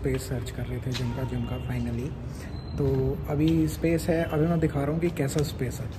Space search कर रहे थे जिम का फाइनली। तो अभी स्पेस है, अभी मैं दिखा रहा हूँ कि कैसा स्पेस है।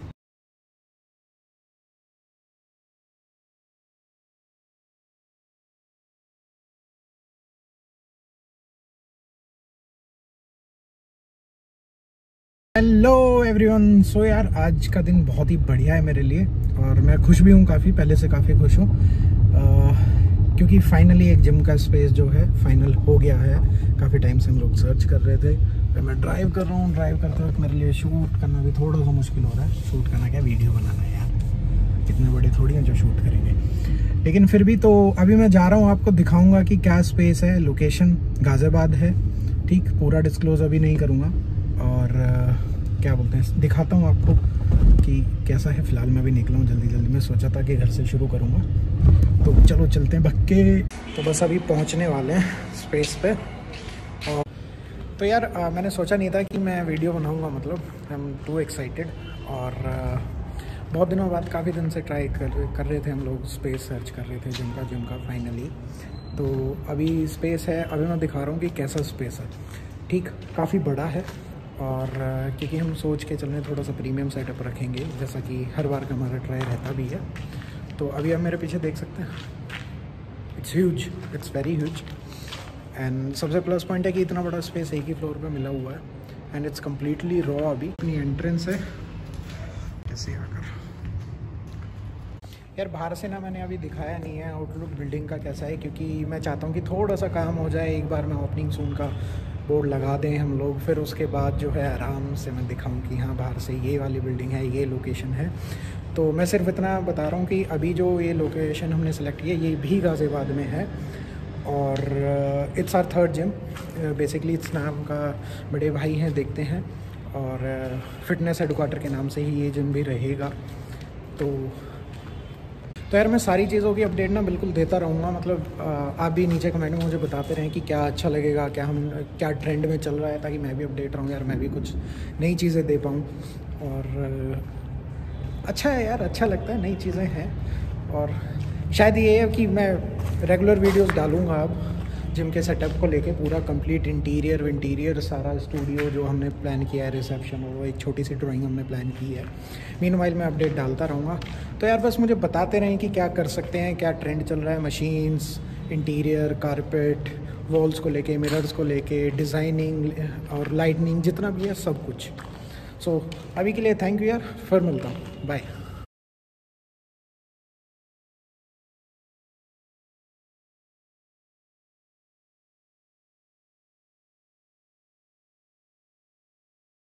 Hello everyone. सो यार आज का दिन बहुत ही बढ़िया है मेरे लिए और मैं खुश भी हूँ, काफ़ी पहले से काफ़ी खुश हूँ क्योंकि फाइनली एक जिम का स्पेस जो है फाइनल हो गया है। काफ़ी टाइम से हम लोग सर्च कर रहे थे। तो मैं ड्राइव कर रहा हूँ, ड्राइव करते वक्त मेरे लिए शूट करना भी थोड़ा सा मुश्किल हो रहा है। शूट करना क्या, वीडियो बनाना है यार, इतने बड़े थोड़ी हैं जो शूट करेंगे। लेकिन फिर भी तो अभी मैं जा रहा हूँ, आपको दिखाऊँगा कि क्या स्पेस है। लोकेशन गाज़ियाबाद है, ठीक। पूरा डिस्क्लोज अभी नहीं करूँगा और क्या बोलते हैं, दिखाता हूँ आपको कि कैसा है। फ़िलहाल मैं भी निकला हूँ जल्दी जल्दी में, सोचा था कि घर से शुरू करूँगा। तो चलो चलते हैं भक्के। तो बस अभी पहुँचने वाले हैं स्पेस पे। और तो यार मैंने सोचा नहीं था कि मैं वीडियो बनाऊँगा, मतलब आई एम टू एक्साइटेड। और बहुत दिनों बाद, काफ़ी दिन से ट्राई कर रहे थे हम लोग, स्पेस सर्च कर रहे थे जिम का फाइनली। तो अभी स्पेस है, अभी मैं दिखा रहा हूँ कि कैसा स्पेस है, ठीक। काफ़ी बड़ा है और क्योंकि हम सोच के चल रहे हैं थोड़ा सा प्रीमियम सेटअप रखेंगे, जैसा कि हर बार का हमारा ट्राई रहता भी है। तो अभी आप मेरे पीछे देख सकते हैं, it's huge, it's very huge. And सबसे प्लस पॉइंट है कि इतना बड़ा स्पेस एक ही फ्लोर पे मिला हुआ है एंड इट्स कम्प्लीटली रॉ। अभी अपनी एंट्रेंस है ऐसे आकर। यार बाहर से ना मैंने अभी दिखाया नहीं है आउटलुक बिल्डिंग का कैसा है, क्योंकि मैं चाहता हूँ कि थोड़ा सा काम हो जाए, एक बार मैं ओपनिंग सून का बोर्ड लगा दें हम लोग, फिर उसके बाद जो है आराम से मैं दिखाऊं कि हाँ बाहर से ये वाली बिल्डिंग है, ये लोकेशन है। तो मैं सिर्फ इतना बता रहा हूँ कि अभी जो ये लोकेशन हमने सेलेक्ट किया ये भी गाज़ियाबाद में है और it's our third gym. Basically it's नाम का बड़े भाई हैं, देखते हैं, और फिटनेस हेडक्वार्टर के नाम से ही ये जिम भी रहेगा। तो यार मैं सारी चीज़ों की अपडेट ना बिल्कुल देता रहूँगा। मतलब आप भी नीचे कमेंट में मुझे बताते रहें कि क्या अच्छा लगेगा, क्या ट्रेंड में चल रहा है, ताकि मैं भी अपडेट रहूँ यार, मैं भी कुछ नई चीज़ें दे पाऊँ। और अच्छा है यार, अच्छा लगता है, नई चीज़ें हैं। और शायद ये है कि मैं रेगुलर वीडियोस डालूँगा अब जिम के सेटअप को लेके, पूरा कंप्लीट इंटीरियर सारा स्टूडियो जो हमने प्लान किया है, रिसेप्शन, वो एक छोटी सी ड्राइंग हमने प्लान की है। मीनवाइल मैं अपडेट डालता रहूँगा। तो यार बस मुझे बताते रहें कि क्या कर सकते हैं, क्या ट्रेंड चल रहा है, मशीन्स, इंटीरियर, कारपेट, वॉल्स को लेके, मिरर्स को लेके, डिज़ाइनिंग और लाइटनिंग, जितना भी है सब कुछ। सो अभी के लिए थैंक यू यार, फिर मिलता हूँ, बाय।